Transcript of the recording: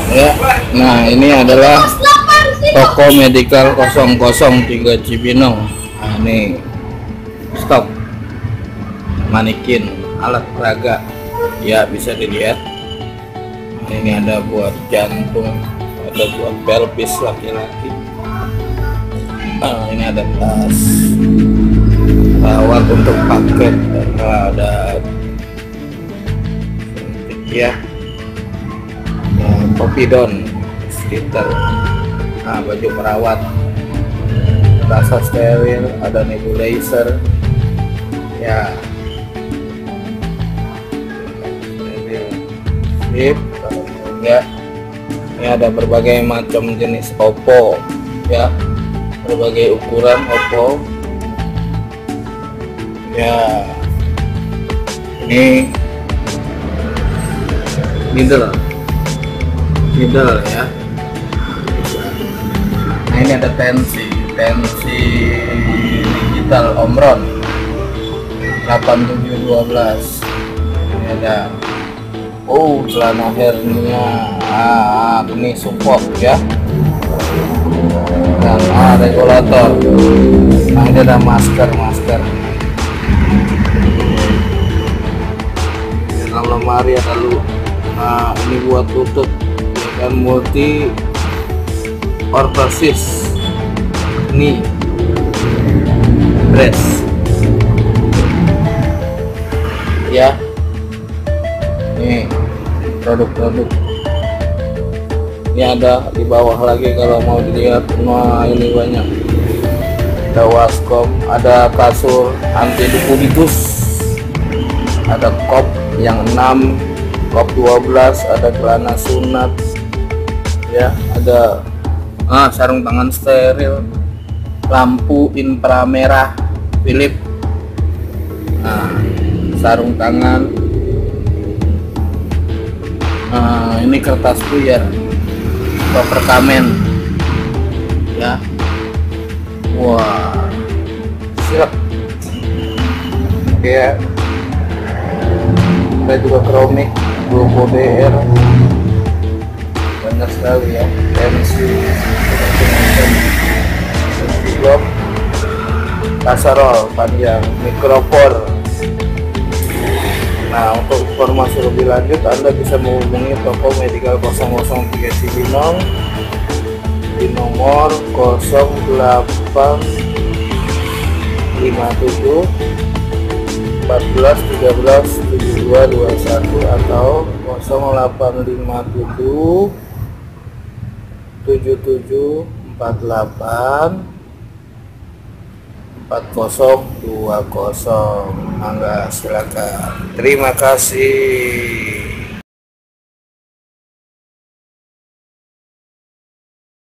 Ya, nah ini adalah toko Medical 003 Cibinong. Nah, ini stok manekin alat peraga ya, bisa dilihat. Nah, ini ada buat jantung, ada buat pelvis laki-laki. Nah, ini ada tas rawat untuk paket, ada ya, Popidon stiker, nah baju perawat, rasa steril, ada nebulizer ya, sip. Ya, ini ada berbagai macam jenis Oppo ya, berbagai ukuran Oppo ya. Ini middle ya. Nah, ini ada tensi digital Omron 8712. Ini ada celana hernia, ini support ya, dan regulator. Nah, ini ada masker dalam lemari ada nah ini buat tutup ya kan, multi ortosis knee brace ya. Ini produk-produk ini ada di bawah lagi kalau mau dilihat. Nah, ini banyak, ada waskom, ada kasur anti detritus, ada kop yang 6, kop 12, ada celana sunat ya, ada sarung tangan steril, lampu inframerah Philips, sarung tangan, ini kertas puyer, koper kamen ya. Wah, siap ya. Ada juga keramik, Globo BR, banyak sekali ya, pensi, blok, kasarol panjang, mikrofon. Nah, untuk informasi lebih lanjut Anda bisa menghubungi toko Medical 003 Cibinong di nomor 0857 14 13 7221 atau 0857 77 48 4020. Mangga silakan. Terima kasih.